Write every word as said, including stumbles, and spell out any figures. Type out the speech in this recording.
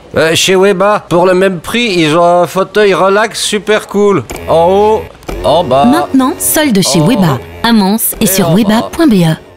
Euh, chez Weba, pour le même prix, ils ont un fauteuil relax super cool. En haut, en bas. Maintenant, solde chez Oh. Weba, à Mans et Et sur en bas. weba point be.